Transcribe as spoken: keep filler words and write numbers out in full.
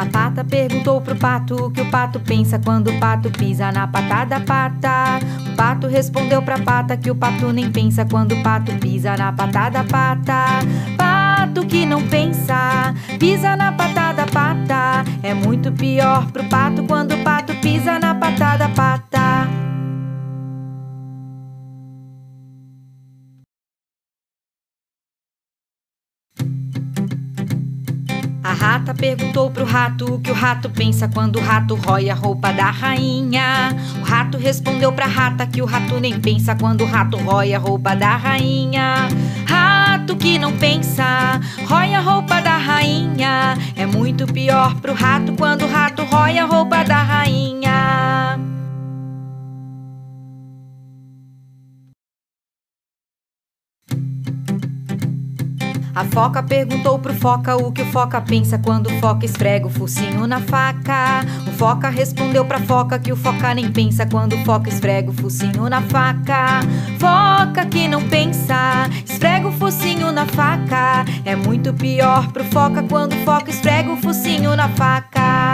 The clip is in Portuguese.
A pata perguntou pro pato o que o pato pensa quando o pato pisa na pata da pata. O pato respondeu pra pata que o pato nem pensa quando o pato pisa na pata da pata. Pato que não pensa, pisa na pata da pata. É muito pior pro pato quando o pato pisa na pata da pata. A rata perguntou pro rato o que o rato pensa quando o rato rói a roupa da rainha. O rato respondeu pra rata que o rato nem pensa quando o rato rói a roupa da rainha. Rato que não pensa, rói a roupa da rainha. É muito pior pro rato quando o rato rói a roupa da rainha. A foca perguntou pro foca o que o foca pensa quando o foca esfrega o focinho na faca. O foca respondeu pra foca que o foca nem pensa quando o foca esfrega o focinho na faca. Foca que não pensa, esfrega o focinho na faca. É muito pior pro foca quando o foca esfrega o focinho na faca.